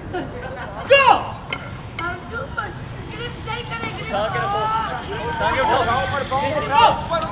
Go! Grip सही करें, grip. उठाओ, उठाओ, उठाओ, ऊपर, ऊपर, ऊपर।